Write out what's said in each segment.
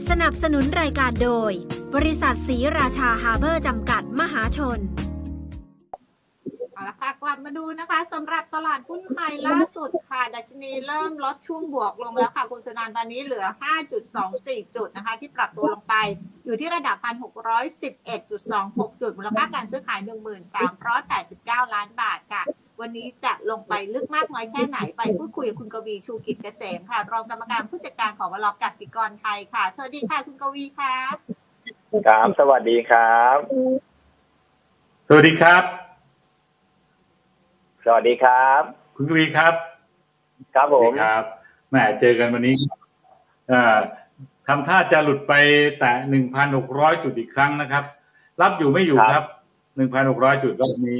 สนับสนุนรายการโดยบริษัทศรีราชาฮาร์เบอร์จำกัดมหาชนเอาละค่ะกลับมาดูนะคะสำหรับตลาดหุ้นไทยล่าสุดค่ะดัชนีเริ่มลดช่วงบวกลงแล้วค่ะคุณสุนันท์ตอนนี้เหลือ 5.24 จุดนะคะที่ปรับตัวลงไปอยู่ที่ระดับ 1,611.26 จุดมูลค่าการซื้อขาย 1389 ล้านบาทค่ะวันนี้จะลงไปลึกมากน้อยแค่ไหนไปพูดคุยกับคุณกวีชูกิจเกษมค่ะรองกรรมการผู้จัดการของวลกสิกรไทยค่ะสวัสดีค่ะคุณกวีค่ะครับสวัสดีครับสวัสดีครับสวัสดีครับคุณกวีครับครับผมครับแหมเจอกันวันนี้ทำท่าจะหลุดไปแต่ 1,600 จุดอีกครั้งนะครับรับอยู่ไม่อยู่ครับ 1,600 จุดรอบนี้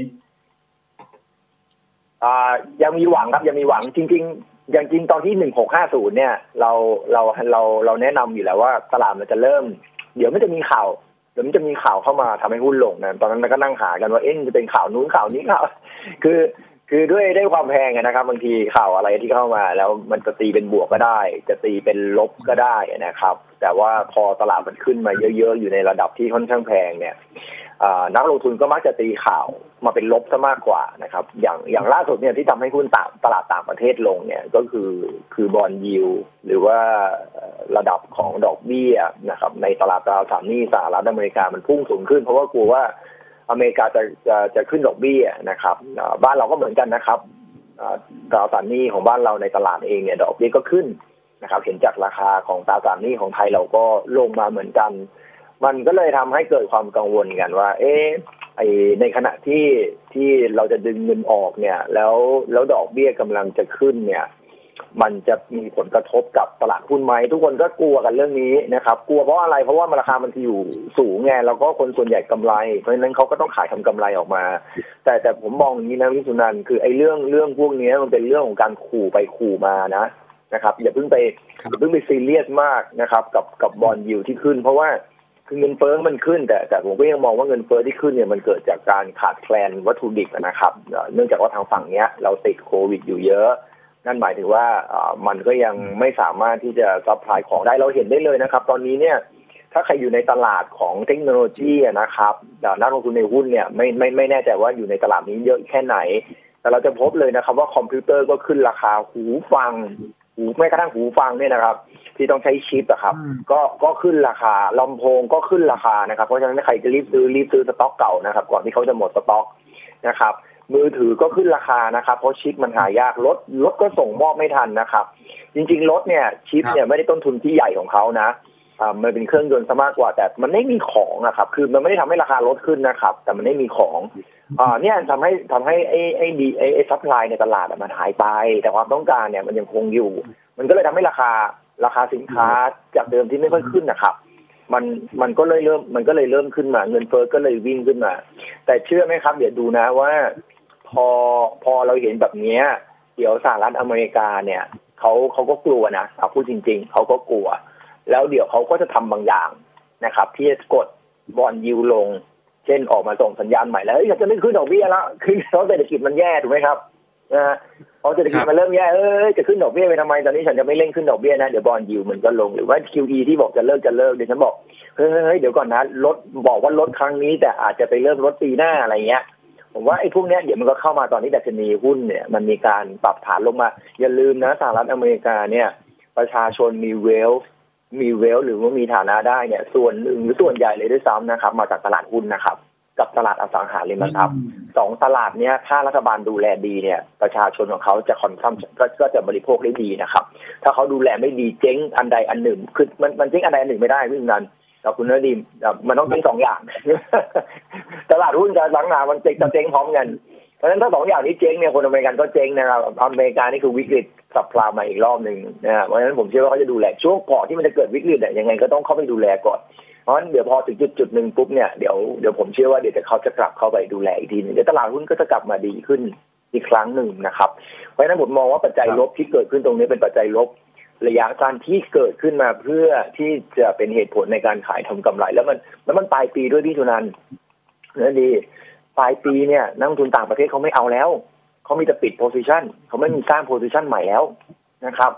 ยังมีหวังครับยังมีหวังจริงๆอย่างจริงตอนที่1650เนี่ยเราแนะนำอยู่แล้วว่าตลาดมันจะเริ่มเดี๋ยวมันจะมีข่าวเข้ามาทำให้หุ้นลงนะตอนนั้นก็นั่งหากันว่าจะเป็นข่าวนู้นข่าวนี้ข่าวคือด้วยความแพงนะครับบางทีข่าวอะไรที่เข้ามาแล้วมันจะตีเป็นบวกก็ได้จะตีเป็นลบก็ได้นะครับแต่ว่าพอตลาดมันขึ้นมาเยอะๆอยู่ในระดับที่ค่อนข้างแพงเนี่ยนักลงทุนก็มักจะตีข่าวมาเป็นลบซะมากกว่านะครับอย่างล่าสุดเนี่ยที่ทำให้หุ้นตลาดต่างประเทศลงเนี่ยก็คือบอนด์ยิลด์หรือว่าระดับของดอกเบี้ยนะครับในตลาดตราสารหนี้สหรัฐอเมริกามันพุ่งสูงขึ้นเพราะว่ากลัวว่าอเมริกาจะขึ้นดอกเบี้ยนะครับบ้านเราก็เหมือนกันนะครับตราสารหนี้ของบ้านเราในตลาดเองเนี่ยดอกเบี้ยก็ขึ้นนะครับเห็นจากราคาของตราสารหนี้ของไทยเราก็ลงมาเหมือนกันมันก็เลยทำให้เกิดความกังวลกันว่าในขณะที่เราจะดึงเงินออกเนี่ยแล้วดอกเบี้ยกำลังจะขึ้นเนี่ยมันจะมีผลกระทบกับตลาดหุ้นไหมทุกคนก็กลัวกันเรื่องนี้นะครับกลัวเพราะอะไรเพราะว่าราคามันอยู่สูงไงแล้วก็คนส่วนใหญ่กำไรเพราะฉะนั้นเขาก็ต้องขายทำกำไรออกมาแต่ผมมองอย่างนี้นะวิสุนันท์คือเรื่องพวกนี้มันเป็นเรื่องของการขู่ไปขู่มานะครับอย่าเพิ่งไปซีเรียสมากนะครับกับบอนด์ยิลด์ที่ขึ้นเพราะว่าคือเงินเฟ้อมันขึ้นแต่ผมก็ยังมองว่าเงินเฟ้อที่ขึ้นเนี่ยมันเกิดจากการขาดแคลนวัตถุดิบนะครับเนื่องจากว่าทางฝั่งเนี้ยเราติดโควิดอยู่เยอะนั่นหมายถึงว่ามันก็ยังไม่สามารถที่จะซัพพลายของได้เราเห็นได้เลยนะครับตอนนี้เนี่ยถ้าใครอยู่ในตลาดของเทคโนโลยีนะครับนักลงทุนในหุ้นเนี่ยไม่แน่ใจว่าอยู่ในตลาดนี้เยอะแค่ไหนแต่เราจะพบเลยนะครับว่าคอมพิวเตอร์ก็ขึ้นราคาหูฟังแม้กระทั่งหูฟังเนี่ยนะครับที่ต้องใช้ชิปอะครับก็ขึ้นราคาลำโพงก็ขึ้นราคานะครับเพราะฉะนั้นใครจะรีบซื้อสต็อกเก่านะครับก่อนที่เขาจะหมดสต็อกนะครับมือถือก็ขึ้นราคานะครับเพราะชิปมันหายากรถก็ส่งมอบไม่ทันนะครับจริงๆรถเนี่ยชิปเนี่ยไม่ได้ต้นทุนที่ใหญ่ของเขานะมันเป็นเครื่องยนต์ซะมากกว่าแต่มันไม่มีของนะครับคือมันไม่ได้ทำให้ราคารถขึ้นนะครับแต่มันไม่มีของเนี่ยทำให้ไอ้ซัพพลายในตลาดมันหายไปแต่ความต้องการเนี่ยมันยังคงอยู่มันก็เลยทำให้ราคาสินค้าจากเดิมที่ไม่ค่อยขึ้นนะครับมันก็เลยเริ่มขึ้นมาเงินเฟ้อก็เลยวิ่งขึ้นมาแต่เชื่อไหมครับเดี๋ยวดูนะว่าพอเราเห็นแบบนี้เดี๋ยวสหรัฐอเมริกาเนี่ยเขาก็กลัวนะพูดจริงๆเขาก็กลัวแล้วเดี๋ยวเขาก็จะทำบางอย่างนะครับที่จะกดบอนด์ยิลด์ลงเช่นออกมาส่งสัญญาณใหม่แล้วอยากจะไม่ขึ้นดอกเบี้ยแล้วคือเพราะเศรษฐกิจมันแย่ถูกไหมครับพอเศรษฐกิจมันเริ่มแย่จะขึ้นดอกเบี้ยไปทำไมตอนนี้ฉันจะไม่เร่งขึ้นดอกเบี้ยนะเดี๋ยวบอนด์ยิลด์มันก็ลงหรือว่า QE ที่บอกจะเลิกเดี๋ยวฉันบอกเฮ้ยเดี๋ยวก่อนนะบอกว่าลดครั้งนี้แต่อาจจะไปเริ่มลดปีหน้าอะไรเงี้ยผมว่าไอ้พวกนี้เดี๋ยวมันก็เข้ามาตอนนี้ดัชนีหุ้นเนี่ยมันมีการปรับฐานลงมาอย่าลืมนะสหรัฐอเมริกาเนี่ยประชาชนมีเวลหรือว่ามีฐานะได้เนี่ยส่วนหนึ่งหรือส่วนใหญ่เลยด้วยซ้ำนะครับมาจากตลาดหุ้นนะครับกับตลาดอสังหาริมทรัพย์สองตลาดเนี้ยถ้ารัฐบาลดูแลดีเนี่ยประชาชนของเขาจะคอนซัมก็จะบริโภคได้ดีนะครับถ้าเขาดูแลไม่ดีเจ๊งอันใดอันหนึ่งคือมันเจ๊งอันใดอันหนึ่งไม่ได้พี่นันคุณนฤดีมันต้องเจ๊งสองอย่างตลาดหุ้นกับอสังหามันจะเจ๊งพร้อมกันเพราะฉะนั้นถ้าสองอย่างนี้เจ๊งเนี่ยคนอเมริกันก็เจ๊งนะครับอเมริกานี่คือวิกฤตซัพพลายมาอีกรอบนึงนะเพราะฉะนั้นผมเชื่อว่าเขาจะดูแลช่วงก่อนที่มันจะเกิดวิกฤตยังไงก็ต้องเข้าไปดูแลก่อนเพราะฉะนั้นเดี๋ยวพอถึงจุดหนึ่งปุ๊บเนี่ยเดี๋ยวผมเชื่อว่าเดี๋ยวเขาจะกลับเข้าไปดูแลอีกทีนึงเดี๋ยวตลาดหุ้นก็จะกลับมาดีขึ้นอีกครั้งหนึ่งนะครับเพราะฉะนั้นผมมองว่าปัจจัยลบที่เกิดขึ้นตรงนี้เป็นปัจจัยลบระยะสั้นที่เกิดขึ้นมาเพื่อที่จะเป็นเหตุผลในการขายทำกำไรแล้วมันปลายปีด้วยพี่สุนันท์นั่นดีปลายปีเนี่ยนักลงทุนต่างประเทศเขาไม่เอาแล้วเขามีแต่ปิดโพซิชันเขาไม่มีสร้างโพซิชันใหม่แล้วนะครับ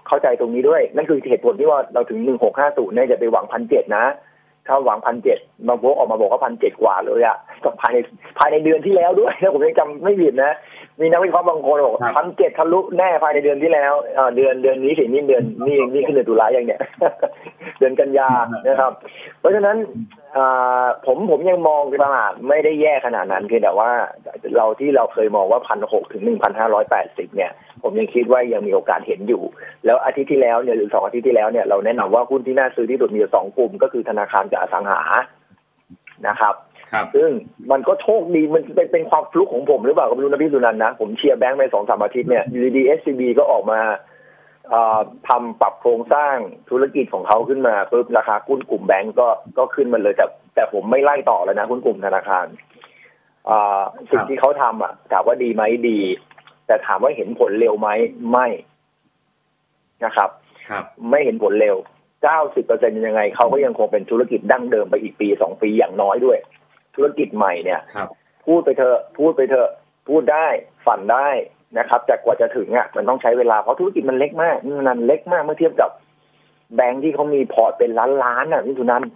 เข้าใจตรงนี้ด้วยนั่นคือเหตุผลที่ว่าเราถึง1650เนี่ยจะไปหวัง 1,700 นะถ้าหวัง 1,700 บางพวกออกมาบอกว่า 1,700 กว่าเลยอ่ะภายในเดือนที่แล้วด้วยถ้าผมยังจำไม่ผิดนะมีนักวิเคราะห์บางคนบอก 1,700 ทะลุแน่ภายในเดือนที่แล้วเดือนนี้สินี่เดือนนี่คือเดือนตุลาอย่างเนี้ย เดือนกันยานะครับเพราะฉะนั้นผมยังมองตลาดไม่ได้แย่ขนาดนั้นเพียงแต่ว่าเราเคยมองว่า 1,600 ถึง 1,580 เนี่ยผมยังคิดว่ายังมีโอกาสเห็นอยู่แล้วอาทิตย์ที่แล้วเนี่ยหรือ2อาทิตย์ที่แล้วเนี่ยเราแนะนำว่าหุ้นที่น่าซื้อที่สุดมีอยู่2กลุ่มก็คือธนาคารกับอสังหานะครับซึ่งมันก็โชคดีมันเป็นความฟลุกของผมหรือเปล่าก็ไม่รู้นะพี่สุนันท์นะผมเชียร์แบงค์ไป 2-3 อาทิตย์เนี่ยอยู่ดีๆ SCB ก็ออกมาทำปรับโครงสร้างธุรกิจของเขาขึ้นมาปุ๊บราคาหุ้นกลุ่มแบงก์ก็ขึ้นมาเลยแต่ผมไม่ไล่ต่อแล้วนะหุ้นกลุ่มธนาคารสิ่งที่เขาทำถามว่าดีไหมดีแต่ถามว่าเห็นผลเร็วไหมไม่นะครับไม่เห็นผลเร็ว 90% ยังไงเขาก็ยังคงเป็นธุรกิจดั้งเดิมไปอีกปี2ปีอย่างน้อยด้วยธุรกิจใหม่เนี่ยพูดไปเถอะพูดได้ฝันได้นะครับแต่กว่าจะถึงมันต้องใช้เวลาเพราะธุรกิจมันเล็กมากมันเล็กมากเมื่อเทียบกับแบงค์ที่เขามีพอร์ตเป็นล้านนี่ทุนั้น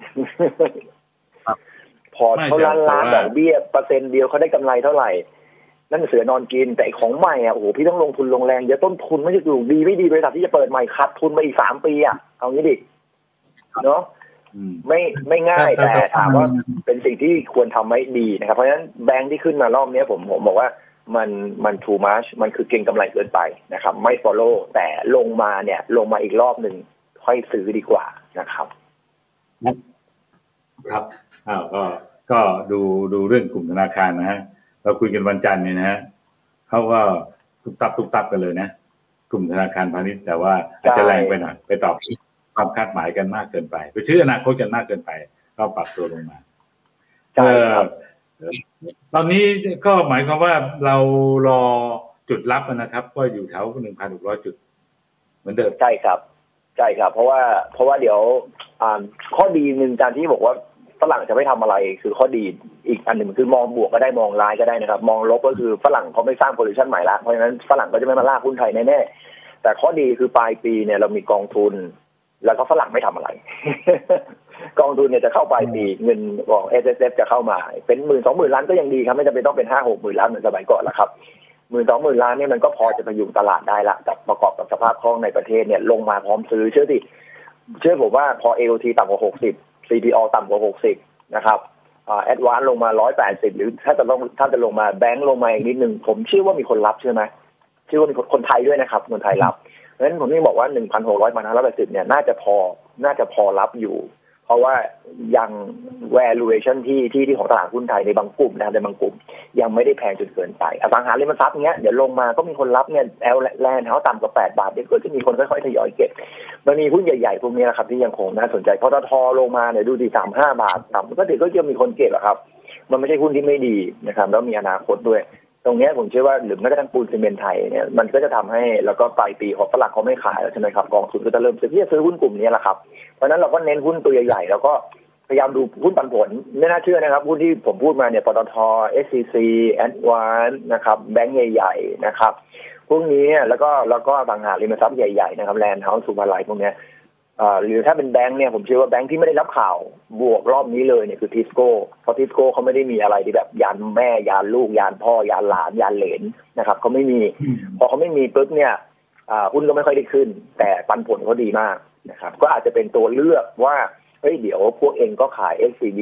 พอร์ตเขาล้านดอกเบี้ยเปอร์เซ็นต์เดียวเขาได้กำไรเท่าไหร่นั่นเสือนอนกินแต่ของใหม่โอ้โหพี่ต้องลงทุนลงแรงเยอะต้นทุนไม่ใช่ถูกดีไม่ดีบริษัทที่จะเปิดใหม่ขาดทุนมาอีก3 ปีเอางี้ดิเนาะไม่ง่ายแต่ถามว่าเป็นสิ่งที่ควรทำไว้ดีนะครับเพราะฉะนั้นแบงค์ที่ขึ้นมารอบนี้ผมบอกว่ามัน too much มันคือเก็งกำไรเกินไปนะครับไม่ follow แต่ลงมาอีกรอบหนึ่งค่อยซื้อดีกว่านะครับครับก็ดูเรื่องกลุ่มธนาคารนะฮะเราคุยกันวันจันทร์เนี่ยนะฮะเขาก็ตุบตับกันเลยนะกลุ่มธนาคารพาณิชย์แต่ว่าอาจจะแรงไปหน่อยไปตอบความคาดหมายกันมากเกินไปไปซื้ออนาคตกันมากเกินไปก็ปรับตัวลงมาตอนนี้ก็หมายความว่าเรารอจุดรับนะครับก็อยู่แถว 1,600 จุดเหมือนเดิมใช่ครับเพราะว่าเดี๋ยวข้อดีนึงการที่บอกว่าฝรั่งจะไม่ทำอะไรคือข้อดีอีกอันหนึ่งคือมองบวกก็ได้มองร้ายก็ได้นะครับมองลบก็คือฝรั่งเขาไม่สร้างโพซิชั่นใหม่ละเพราะฉะนั้นฝรั่งก็จะไม่มาลากหุ้นไทยแน่ๆแต่ข้อดีคือปลายปีเนี่ยเรามีกองทุนแล้วก็ฝรั่งไม่ทำอะไร กองทุนเนี่ยจะเข้าปลายปีเงินของ SSF จะเข้ามาเป็น 10,000-20,000 ล้านก็ยังดีครับไม่จำเป็นต้องเป็น 5-6,000 ล้านเหมือนสมัยก่อนแล้วครับ 10,000-20,000 ล้านเนี่ยมันก็พอจะพยุงตลาดได้ละแต่ประกอบกับสภาพคล่องในประเทศเนี่ยลงมาพร้อมซื้อเชื่อผมว่าพอ AOT ต่ำกว่า60 CPO ต่ำกว่า60นะครับAdvance ลงมา180หรือถ้าจะลงมาแบงค์ลงมาอีกนิดนึงผมเชื่อว่ามีคนรับใช่ไหมเชื่อว่ามีคนไทยด้วยนะครับคนไทยรับเพราะฉะนั้นผมนี่บอกว่า 1,600-1,580 เนี่ยน่าจะพอรับอยู่เพราะว่ายัง valuation ที่ของตลาดหุ้นไทยในบางกลุ่มนะในบางกลุ่มยังไม่ได้แพงจนเกินไปอสังหาริมทรัพย์เงี้ยเดี๋ยวลงมาก็มีคนรับเนี่ยแลนด์เฮาส์ต่ำกว่า8 บาทเดี๋ยวก็จะมีคนค่อยๆทยอยเก็บมันมีหุ้นใหญ่ๆพวกนี้นะครับที่ยังคงน่าสนใจปตท.ลงมาเนี่ยดูดี35 บาทต่ำก็เดี๋ยวก็จะมีคนเก็บครับมันไม่ใช่หุ้นที่ไม่ดีนะครับแล้วมีอนาคตด้วยตรงนี้ผมเชื่อว่าหรือแม้กระทั่งปูนซีเมนต์ไทยเนี่ยมันก็จะทำให้แล้วก็ปลายปีของฝรั่งเขาไม่ขายแล้วใช่ไหมครับกองทุนก็จะเริ่มซื้อหุ้นกลุ่มนี้แหละครับเพราะฉะนั้นเราก็เน้นหุ้นตัวใหญ่ๆแล้วก็พยายามดูหุ้นปันผลไม่น่าเชื่อนะครับหุ้นที่ผมพูดมาเนี่ยปตท. SCC Advance นะครับแบงก์ใหญ่ๆนะครับพวกนี้แล้วก็บางหาริมทรัพย์ใหญ่ๆนะครับแลนด์เฮาส์สุภาลัยพวกนี้หรือถ้าเป็นแบงก์เนี่ยผมเชื่อว่าแบงก์ที่ไม่ได้รับข่าวบวกรอบนี้เลยเนี่ยคือทิสโก้เพราะทิสโก้เขาไม่ได้มีอะไรที่แบบยานแม่ยานลูกยานพ่อยานหลานยานเหลนนะครับเขาไม่มีพอเขาไม่มีปุ๊บเนี่ยหุ้นก็ไม่ค่อยได้ขึ้นแต่ปันผลเขาดีมากนะครับก็อาจจะเป็นตัวเลือกว่าเฮ้ยเดี๋ยวพวกเองก็ขาย SCB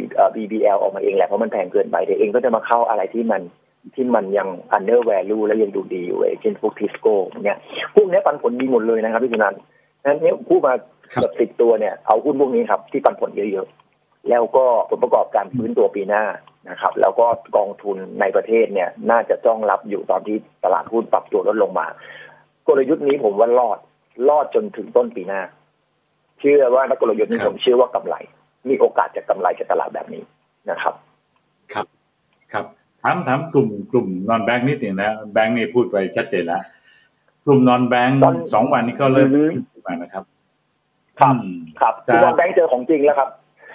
BBL ออกมาเองแหละเพราะมันแพงเกินไปเดี๋ยวเองก็จะมาเข้าอะไรที่มันยัง under value และยังดูดีอยู่เช่นพวกทิสโก้เนี่ยพวกนี้ปันผลดีหมดเลยนะครับพี่สุนันท์นั้นเนี่ยพูดมาเกือบ10 ตัวเนี่ยเอาหุ้นพวกนี้ครับที่ปันผลเยอะๆแล้วก็ผลประกอบการฟื้นตัวปีหน้านะครับแล้วก็กองทุนในประเทศเนี่ยน่าจะจ้องรับอยู่ตอนที่ตลาดหุ้นปรับตัวลดลงมากลยุทธ์นี้ผมว่ารอดจนถึงต้นปีหน้าเชื่อว่านักกลยุทธ์นี้ผมเชื่อว่ากำไรมีโอกาสจะกำไรจากตลาดแบบนี้นะครับครับถามกลุ่มนอนแบงค์นิดหนึ่งนะแบงค์นี่พูดไปชัดเจนแล้วกลุ่มนอนแบงค์2 วันนี้ก็เริ่มมานะครับครับคือนอนแบงค์เจอของจริงแล้วครับ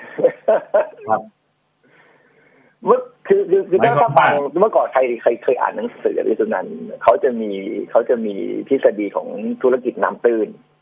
คือถ้าฟังเมื่อก่อนใครเคยอ่านหนังสือหรือสุนันเขาจะมีทฤษฎีของธุรกิจน้ำตื้น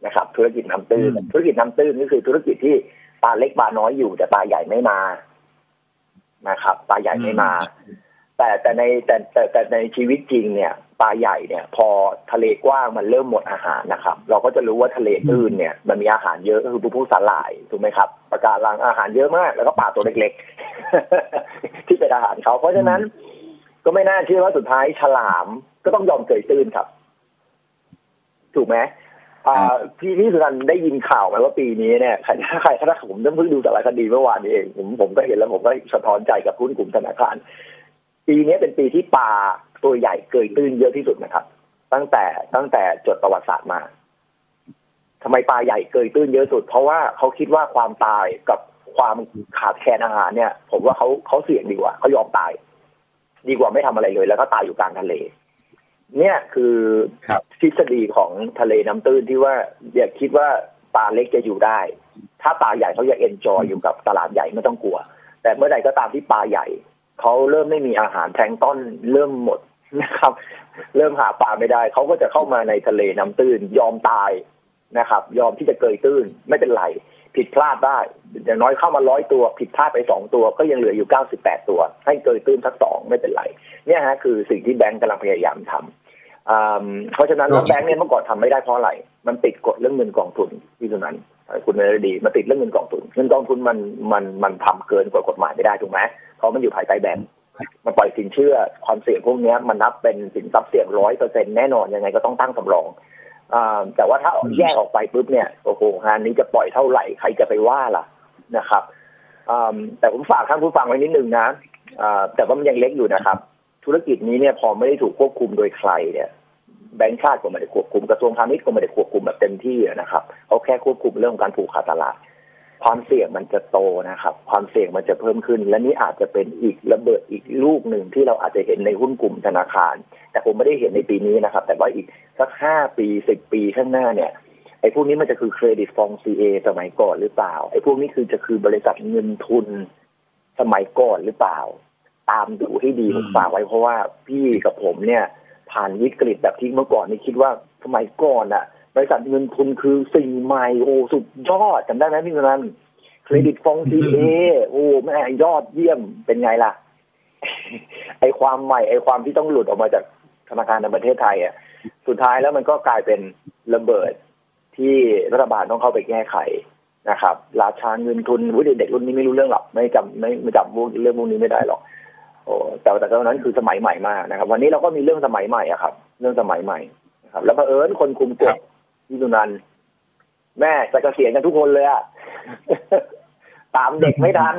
นะครับธุรกิจน้ำตื้นธุรกิจน้ำตื้นก็คือธุรกิจที่ปลาเล็กปลาน้อยอยู่แต่ปลาใหญ่ไม่มานะครับปลาใหญ่ไม่มาแต่ในชีวิตจริงเนี่ยปลาใหญ่เนี่ยพอทะเลกว้างมันเริ่มหมดอาหารนะครับเราก็จะรู้ว่าทะเลตื้นเนี่ยมันมีอาหารเยอะก็คือพวกสาหร่ายถูกไหมครับปลาการังอาหารเยอะมากแล้วก็ปลาตัวเล็กๆ ที่เป็นอาหารเขาเพราะฉะนั้นก็ไม่น่าเชื่อว่าสุดท้ายฉลามก็ต้องยอมเกยตื้นครับถูกไหมพี่สุนันท์ได้ยินข่าวไหมว่าปีนี้เนี่ยถ้าผมเพิ่งดูสารคดีเมื่อวานนี้เองผมก็เห็นแล้วผมก็สะท้อนใจกับหุ้นกลุ่มธนาคารปีนี้เป็นปีที่ปลาตัวใหญ่เกยตื้นเยอะที่สุดนะครับตั้งแต่จดประวัติศาสตร์มาทำไมปลาใหญ่เกยตื้นเยอะสุดเพราะว่าเขาคิดว่าความตายกับความขาดแคลนอาหารเนี่ยผมว่าเขาเสี่ยงดีกว่าเขายอมตายดีกว่าไม่ทำอะไรเลยแล้วก็ตายอยู่กลางทะเลเนี่ยคือทฤษฎีของทะเลน้ำตื้นที่ว่าอย่าคิดว่าปลาเล็กจะอยู่ได้ถ้าปลาใหญ่เขาอยากเอนจอยอยู่กับตลาดใหญ่ไม่ต้องกลัวแต่เมื่อใดก็ตามที่ปลาใหญ่เขาเริ่มไม่มีอาหารแพลงก์ต้นเริ่มหมดนะครับเริ่มหาปลาไม่ได้เขาก็จะเข้ามาในทะเลน้ำตื้นยอมตายนะครับยอมที่จะเกยตื้นไม่เป็นไรผิดพลาดได้อย่างน้อยเข้ามา100ตัวผิดพลาดไป2ตัวก็ยังเหลืออยู่98ตัวให้เกยตื้นสัก2ไม่เป็นไรเนี่ยฮะคือสิ่งที่แบงก์กำลังพยายามทำเพราะฉะนั้นแบงก์เนี่ยเมื่อก่อนทำไม่ได้เพราะอะไรมันติดกฎเรื่องเงินกองทุนที่ตรงนั้นคุณเนรดีมาติดเรื่องเงินกองทุนมันทำเกินกว่ากฎหมายไม่ได้ถูกไหมเพราะมันอยู่ภายใต้แบงก์มันปล่อยสินเชื่อความเสี่ยงพวกนี้มันนับเป็นสินทรัพย์เสี่ยง 100% แน่นอนยังไงก็ต้องตั้งสำรองแต่ว่าถ้าแยกออกไปปุ๊บเนี่ยโอ้โหงานนี้จะปล่อยเท่าไหร่ใครจะไปว่าล่ะนะครับแต่ผมฝากท่านผู้ฟังไว้นิดนึงนะแต่ว่ามันยังเล็กอยู่นะครับธุรกิจนี้เนี่ยพอไม่ได้ถูกควบคุมโดยใครเนี่ยแบงก์ชาติก็ไม่ได้ควบคุมกระทรวงพาณิชย์ก็ไม่ได้ควบคุมแบบเต็มที่นะครับเขาแค่ควบคุมเรื่องการผูกขาดตลาดความเสี่ยงมันจะโตนะครับความเสี่ยงมันจะเพิ่มขึ้นและนี่อาจจะเป็นอีกระเบิดอีกลูกหนึ่งที่เราอาจจะเห็นในหุ้นกลุ่มธนาคารแต่ผมไม่ได้เห็นในปีนี้นะครับแต่ว่าอีกสัก5 ปี10 ปีข้างหน้าเนี่ยไอ้พวกนี้มันจะคือเครดิตฟอง CA สมัยก่อนหรือเปล่าไอ้พวกนี้คือบริษัทเงินทุนสมัยก่อนหรือเปล่าตามดูให้ดีผมฝากไว้เพราะว่าพี่กับผมเนี่ยผ่านวิกฤตแบบที่เมื่อก่อนนี่คิดว่าสมัยก่อนอะบริษัทเงินทุนคือสิ่งใหม่โอ้สุดยอดจำได้ไหมพี่นันเครดิตฟอง CA โอ้แม่ยอดเยี่ยมเป็นไงล่ะ ไอความใหม่ไอความที่ต้องหลุดออกมาจากธนาคารในประเทศไทยอ่ะสุดท้ายแล้วมันก็กลายเป็นระเบิดที่รัฐบาลต้องเข้าไปแก้ไขนะครับราชาเงินทุนเด็กรุ่นนี้ไม่รู้เรื่องหรอกไม่จำเรื่องพวกนี้ไม่ได้หรอกโอ้แต่ตอนนั้นคือสมัยใหม่มากนะครับวันนี้เราก็มีเรื่องสมัยใหม่อะครับเรื่องสมัยใหม่ครับแล้วเผอิญคนคุมกฎที่สุนันท์แม่จะเกษียณกันทุกคนเลยอะ ตามเด็กไม่ทัน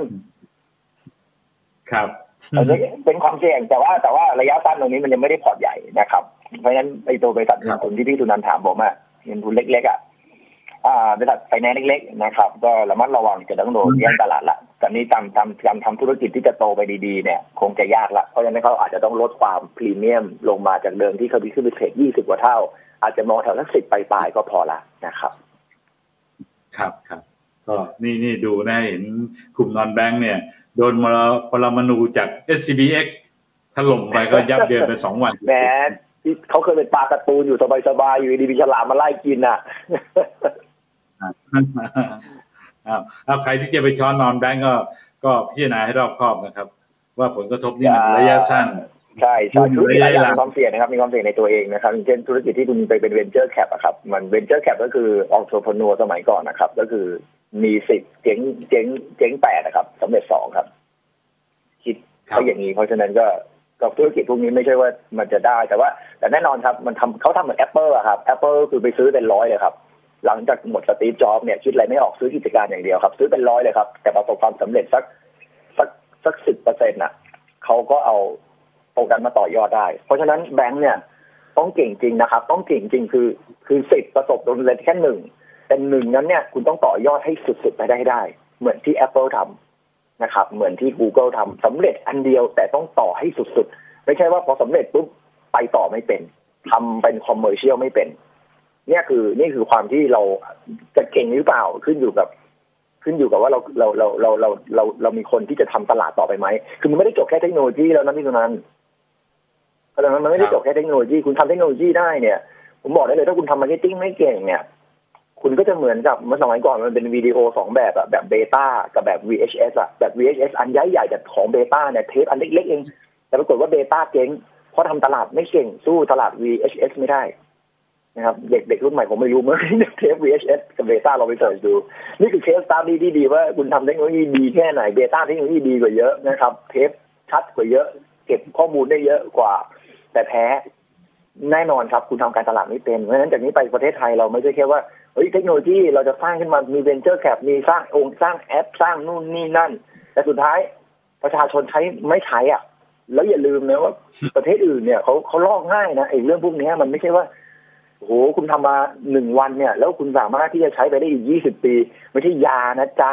ครับอันนี้เป็นความเสี่ยงแต่ว่าระยะสั้นตรงนี้มันยังไม่ได้พอร์ตใหญ่นะครับเพราะฉะนั้นไอ้ตัวบริษัทเงินทุนที่พี่สุนันท์ถามผมอะเงินทุนเล็กๆอะบริษัทไฟแนนซ์เล็กๆนะครับก็ระมัดระวังจะต้องโดนแย่งตลาดละตอนนี้ทำธุรกิจที่จะโตไปดีๆเนี่ยคงจะยากละเพราะฉะนั้นเขาอาจจะต้องลดความพรีเมียมลงมาจากเดิมที่เขาขึ้นไปเทรด20 กว่าเท่าอาจจะมองแถวสัก10ปลายๆก็พอละนะครับครับก็นี่ดูนะเห็นกลุ่มนอนแบงค์เนี่ยโดนปรมาณูจาก SCBX ถล่มไปก็ยับเยินไป2 วันแหมเขาเคยเป็นปลาการ์ตูนอยู่สบายๆอยู่ดีมีฉลามมาไล่กินน่ะเอาใครที่จะไปช้อนนอนแบงก์ก็พิจารณาให้รอบคอบนะครับว่าผลกระทบนี่มันระยะสั้นใช่ธุรกิจหลายอย่างมีความเสี่ยงนะครับมีความเสี่ยงในตัวเองนะครับเช่นธุรกิจที่คุณไปเป็น venture cap อะครับมัน venture cap ก็คือ entrepreneur สมัยก่อนนะครับก็คือมี10เจ๊ง8นะครับสำเร็จ2ครับคิดเขาอย่างนี้เพราะฉะนั้นก็ธุรกิจพวกนี้ไม่ใช่ว่ามันจะได้แต่แน่นอนครับเขาทำเหมือน Apple อะครับ Apple คือไปซื้อเป็น100เลยครับหลังจากหมดสตีฟจ็อบส์เนี่ยคิดอะไรไม่ออกซื้อกิจการอย่างเดียวครับซื้อเป็น100เลยครับแต่ประสบความสำเร็จสัก 10% น่ะเขาก็เอาโปรแกรมมาต่อยอดได้เพราะฉะนั้นแบงค์เนี่ยต้องเก่งจริงนะครับต้องเก่งจริงคือ10ประสบผลสำเร็จแค่1แต่1นั้นเนี่ยคุณต้องต่อยอดให้สุดๆไปได้เหมือนที่ Apple ทำนะครับเหมือนที่ Google ทำสำเร็จอันเดียวแต่ต้องต่อให้สุดๆไม่ใช่ว่าพอสำเร็จปุ๊บไปต่อไม่เป็นทำเป็นคอมเมอร์เชียลไม่เป็นนี่คือความที่เราจะเก่งหรือเปล่าขึ้นอยู่กับว่าเรามีคนที่จะทำตลาดต่อไปไหมคือมันไม่ได้จบแค่เทคโนโลยีแล้วนะพี่สุนันท์เพราะฉะนั้นมันไม่ได้จบแค่เทคโนโลยีคุณทำเทคโนโลยีได้เนี่ยผมบอกได้เลยถ้าคุณทำมาร์เก็ตติ้งไม่เก่งเนี่ยคุณก็จะเหมือนกับเมื่อสมัยก่อนมันเป็นวิดีโอ2แบบอะแบบเบต้ากับแบบ VHS อะแบบ VHS อันใหญ่ๆแต่ของเบต้าเนี่ยเทปอันเล็กๆเองแต่ปรากฏว่าเบต้าเจ๊งเพราะทำตลาดไม่เก่งสู้ตลาด VHS ไม่ได้นะครับเด็กรุ่นใหม่ผมไม่รู้เมื่อเทป VHS กับเบต้าเราไปเสิร์ชดูนี่คือเคสสตั๊ดดี้ที่ดีว่าคุณทำเทคโนโลยีดีแค่ไหนเบต้าเทคโนโลยีดีกว่าเยอะนะครับเทปชัดกว่าเยอะเก็บข้อมูลได้เยอะกว่าแต่แพ้แน่นอนครับคุณทำการตลาดไม่เป็นเพราะฉะนั้นจากนี้ไปประเทศไทยเราไม่ใช่แค่ว่าเฮ้ยเทคโนโลยีเราจะสร้างขึ้นมามีเวนเจอร์แคปมีสร้างแอปสร้างนู่นนี่นั่นแต่สุดท้ายประชาชนใช้ไม่ใช้อ่ะแล้วอย่าลืมนะว่าประเทศอื่นเนี่ยเขาลอกง่ายนะไอ้เรื่องพวกนี้มันไม่ใช่ว่าโอ้โหคุณทำมา1 วันเนี่ยแล้วคุณสามารถที่จะใช้ไปได้อีก20 ปีไม่ใช่ยานะจ๊ะ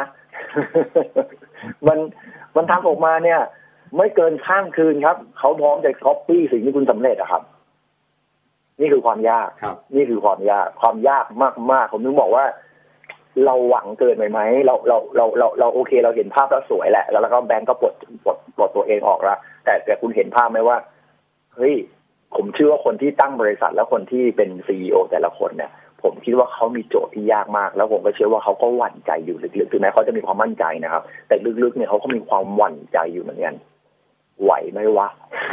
มันทำออกมาเนี่ยไม่เกินข้ามคืนครับเขาพร้อมจะก๊อปปี้สิ่งที่คุณสำเร็จอะครับนี่คือความยากนี่คือความยากมากๆผมถึงบอกว่าเราหวังเกินไปไหมเราโอเคเราเห็นภาพแล้วสวยแหละแล้วก็แบงก์ก็ปลดตัวเองออกแล้วแต่คุณเห็นภาพไหมว่าเฮ้ยผมเชื่อว่าคนที่ตั้งบริษัทและคนที่เป็น CEO แต่ละคนเนี่ยผมคิดว่าเขามีโจทย์ที่ยากมากแล้วผมก็เชื่อว่าเขาก็หวั่นใจอยู่ลึกๆถึงแม้เขาจะมีความมั่นใจนะครับแต่ลึกๆเนี่ยเขาก็มีความหวั่นใจอยู่เหมือนกันไหวไหมวะ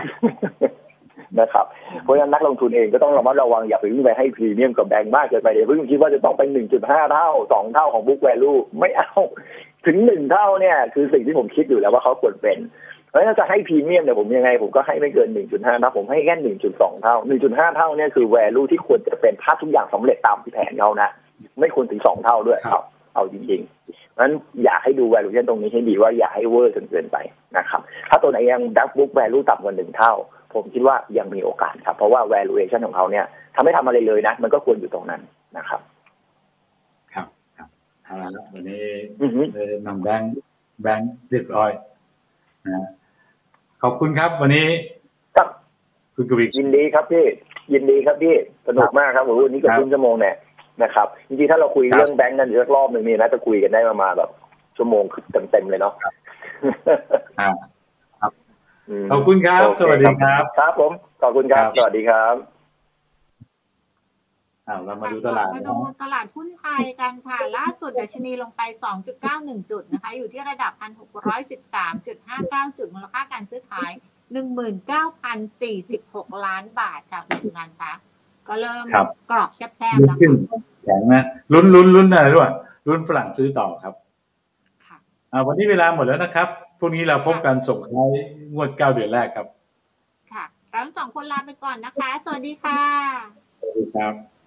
นะครับเพราะฉะนั้นนักลงทุนเองก็ต้องระมัดระวังอย่าไปวิ่งไปให้พรีเมียมกับแบงก์มากเกินไปเดี๋ยวเพิ่งคิดว่าจะต้องไป 1.5 เท่า2 เท่าของ book value ไม่เอาถึง1 เท่าเนี่ยคือสิ่งที่ผมคิดอยู่แล้วว่าเขาควรเป็นเพราะฉะนั้นจะให้พรีเมียมเนี่ยผมยังไงผมก็ให้ไม่เกิน 1.5 เท่าผมให้แค่ 1.2 เท่า 1.5 เท่าเนี่ยคือ value ที่ควรจะเป็นถ้าทุกอย่างสำเร็จตามที่แผนเขานะไม่ควรถึง2 เท่าด้วยครับเอาจริงๆนั้นอยากให้ดู valuation ตรงนี้ให้ดีว่าอย่าให้เวอร์จนเกินไปนะครับถ้าตัวไหนยัง book value ต่ำกว่า1 เท่าผมคิดว่ายังมีโอกาสครับเพราะว่า valuation ของเขาเนี่ยถ้าไม่ทำอะไรเลยนะมันก็ควรอยู่ตรงนั้นนะครับครับเอาละวันนี้นำแบงค์เรียบร้อยนะขอบคุณครับวันนี้ครับคุณกวียินดีครับพี่สนุกมากครับวันนี้ก็ครึ่งชั่วโมงเนี่ยนะครับจริงๆถ้าเราคุยเรื่องแบงค์กันอีกรอบนึงนี่นะจะคุยกันได้ประมาณแบบชั่วโมงเต็มเลยเนาะขอบคุณครับสวัสดีครับครับผมขอบคุณครับสวัสดีครับเรามาดูตลาดหุ้นไทยกันค่ะล่าสุดดัชนีลงไป 2.91 จุดนะคะอยู่ที่ระดับ 1,613.59 จุดมูลค่าการซื้อขาย 19,046 ล้านบาทค่ะคุณนันท์คะก็เริ่มกรอบแคบๆแล้วแข็งนะลุ้นอะไรด้วยลุ้นฝรั่งซื้อต่อครับวันนี้เวลาหมดแล้วนะครับพรุ่งนี้เราพบกันส่งท้ายงวด9 เดือนแรกครับค่ะเรา2 คนลาไปก่อนนะคะสวัสดีค่ะสวัสดีครับ